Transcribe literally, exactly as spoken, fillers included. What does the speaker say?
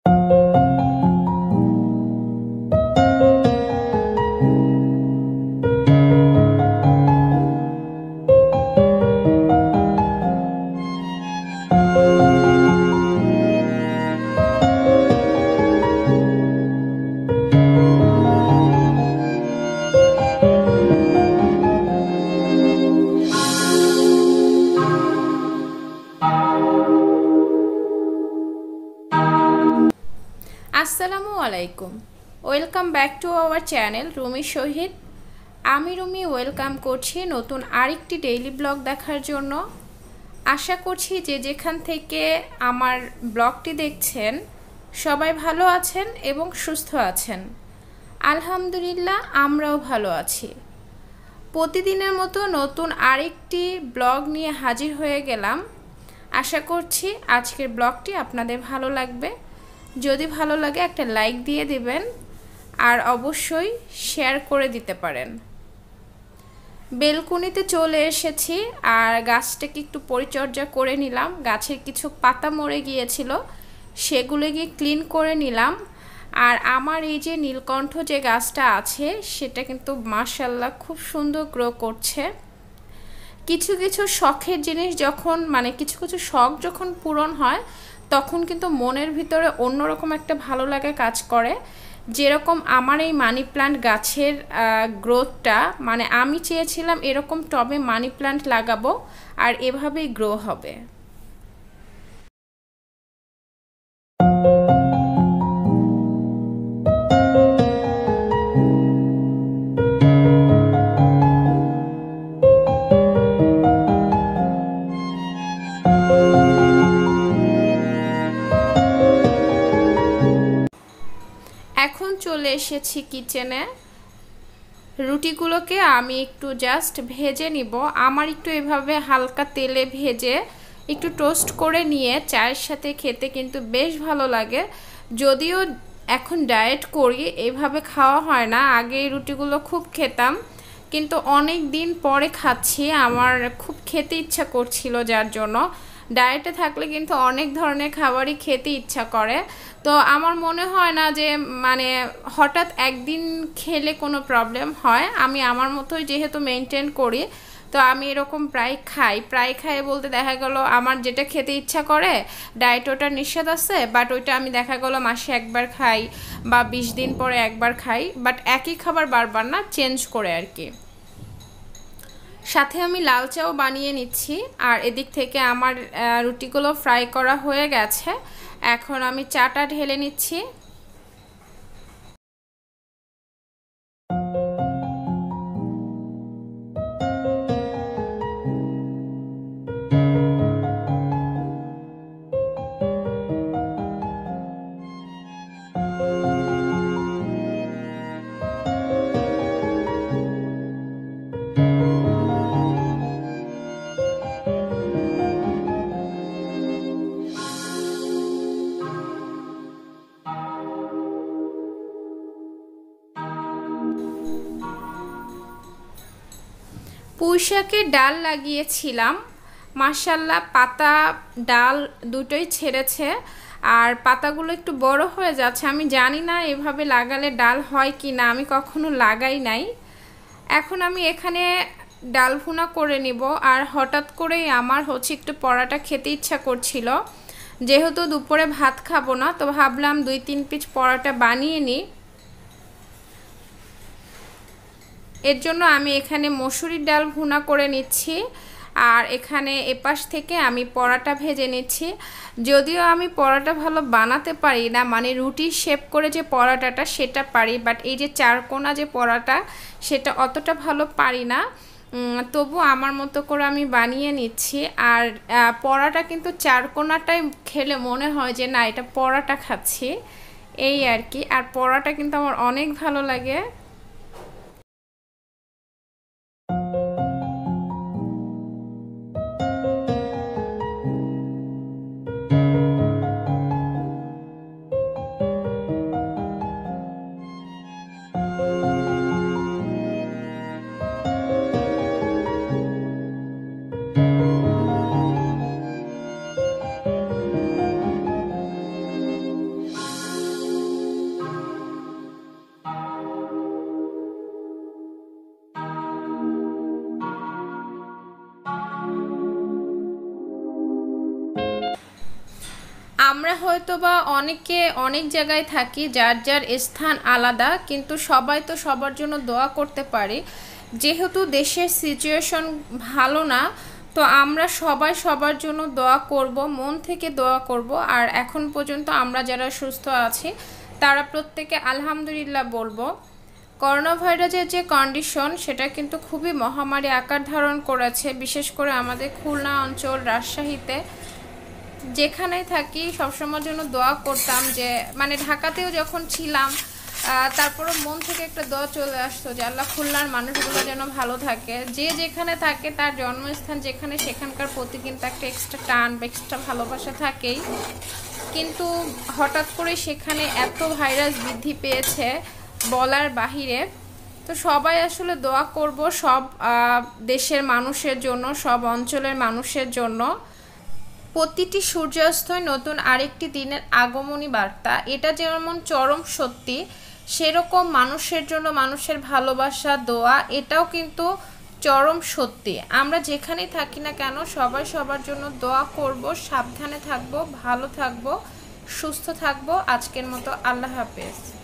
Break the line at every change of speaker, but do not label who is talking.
আসসালামু আলাইকুম welcome back to our channel Rumi Shahid. আমি রুমি ওয়েলকাম করছি নতুন আরেকটি ডেইলি ব্লগ দেখার জন্য। আশা করছি যে যেখান থেকে আমার ব্লগটি দেখছেন সবাই ভালো আছেন এবং সুস্থ আছেন। আলহামদুলিল্লাহ আমরাও ভালো আছি। প্রতিদিনের মতো নতুন আরেকটি ব্লগ নিয়ে হাজির হয়ে গেলাম। আশা করছি আজকের ব্লগটি আপনাদের ভালো লাগবে। যদি ভালো লাগে একটা লাইক দিয়ে দিবেন আর অবশ্যই শেয়ার করে দিতে পারেন। বেলকনিতে চলে এসেছি আর গাছটাকে একটু পরিচর্যা করে নিলাম। গাছের কিছু পাতা মরে গিয়েছিল, সেগুলো গিয়ে ক্লিন করে নিলাম। আর আমার এই যে নীলকণ্ঠ যে গাছটা আছে সেটা কিন্তু মাশাআল্লাহ খুব সুন্দর গ্রো করছে। কিছু কিছু শখের জিনিস যখন মানে কিছু কিছু শখ যখন পূরণ হয় তখন কিন্তু মনের ভিতরে অন্যরকম একটা ভালো লাগা কাজ করে। যেরকম আমার এই মানি প্ল্যান্ট গাছের গ্রোথটা, মানে আমি চেয়েছিলাম এরকম টবে মানি প্ল্যান্ট লাগাবো আর এভাবেই গ্রো হবে। এখন চলে এসেছি কিচেনে। রুটিগুলোকে আমি একটু জাস্ট ভেজে নিব। আমার একটু এভাবে হালকা তেলে ভেজে একটু টোস্ট করে নিয়ে চায়ের সাথে খেতে কিন্তু বেশ ভালো লাগে। যদিও এখন ডায়েট করি, এভাবে খাওয়া হয় না। আগে এই রুটিগুলো খুব খেতাম, কিন্তু অনেক দিন পরে খাচ্ছি। আমার খুব খেতে ইচ্ছা করছিল, যার জন্য ডায়েটে থাকলে কিন্তু অনেক ধরনের খাবারই খেতে ইচ্ছা করে। তো আমার মনে হয় না যে মানে হঠাৎ একদিন খেলে কোনো প্রবলেম হয়। আমি আমার মতোই যেহেতু মেনটেন করি, তো আমি এরকম প্রায় খাই প্রায় খাই বলতে দেখা গেল আমার যেটা খেতে ইচ্ছা করে ডায়েট ওটা নিষেধ আছে, বাট ওইটা আমি দেখা গেল মাসে একবার খাই বা বিশ দিন পরে একবার খাই, বাট একই খাবার বারবার না, চেঞ্জ করে আর কি। সাথে আমি লাল চাও বানিয়ে নিচ্ছি। আর এদিক থেকে আমার রুটিগুলো ফ্রাই করা হয়ে গেছে। এখন আমি চাটা ঢেলে নিচ্ছি। পুঁইশাকের ডাল লাগিয়েছিলাম, মাশাআল্লাহ পাতা ডাল দুটোই ছেড়েছে আর পাতাগুলো একটু বড় হয়ে যাচ্ছে। আমি জানি না এভাবে লাগালে ডাল হয় কি না, আমি কখনো লাগাই নাই। এখন আমি এখানে ডাল ভুনা করে নিব। আর হঠাৎ করেই আমার হচ্ছে একটু পরোটা খেতে ইচ্ছা করছিল। যেহেতু দুপুরে ভাত খাবো না, তো ভাবলাম দুই তিন পিস পরোটা বানিয়ে নিই। এর জন্য আমি এখানে মসুরির ডাল ভুনা করে নিচ্ছি আর এখানে এপাশ থেকে আমি পরোটা ভেজে নিচ্ছি। যদিও আমি পরোটা ভালো বানাতে পারি না, মানে রুটি শেপ করে যে পরোটাটা সেটা পারি, বাট এই যে চারকোনা যে পরোটা সেটা অতটা ভালো পারি না। তবু আমার মতো করে আমি বানিয়ে নিচ্ছি। আর পরোটা কিন্তু চারকোনাটাই খেলে মনে হয় যে না এটা পরোটা খাচ্ছি, এই আর কি। আর পরোটা কিন্তু আমার অনেক ভালো লাগে। আমরা হয়তো বা অনেকে অনেক জায়গায় থাকি, যার যার স্থান আলাদা, কিন্তু সবাই তো সবার জন্য দোয়া করতে পারি। যেহেতু দেশের সিচুয়েশন ভালো না, তো আমরা সবাই সবার জন্য দোয়া করব, মন থেকে দোয়া করব। আর এখন পর্যন্ত আমরা যারা সুস্থ আছি তারা প্রত্যেকে আলহামদুলিল্লাহ বলবো। করোনা ভাইরাসের যে কন্ডিশন, সেটা কিন্তু খুবই মহামারী আকার ধারণ করেছে, বিশেষ করে আমাদের খুলনা অঞ্চল, রাজশাহীতে। যেখানেই থাকি সবসময়ের জন্য দোয়া করতাম, যে মানে ঢাকাতেও যখন ছিলাম তারপরে মন থেকে একটা দোয়া চলে আসতো যে আল্লাহ খুলনার মানুষগুলো যেন ভালো থাকে। যে যেখানে থাকে তার জন্মস্থান যেখানে, সেখানকার প্রতি কিন্তু একটা এক্সট্রা টান বা এক্সট্রা ভালোবাসা থাকেই। কিন্তু হঠাৎ করে সেখানে এত ভাইরাস বৃদ্ধি পেয়েছে বলার বাহিরে। তো সবাই আসলে দোয়া করব সব দেশের মানুষের জন্য, সব অঞ্চলের মানুষের জন্য। প্রতিটি সূর্যাস্তয় নতুন আরেকটি দিনের আগমনী বার্তা, এটা যেমন চরম সত্যি, সেরকম মানুষের জন্য মানুষের ভালোবাসা, দোয়া, এটাও কিন্তু চরম সত্যি। আমরা যেখানেই থাকি না কেন সবাই সবার জন্য দোয়া করব, সাবধানে থাকবো, ভালো থাকবো, সুস্থ থাকবো। আজকের মতো আল্লাহ হাফেজ।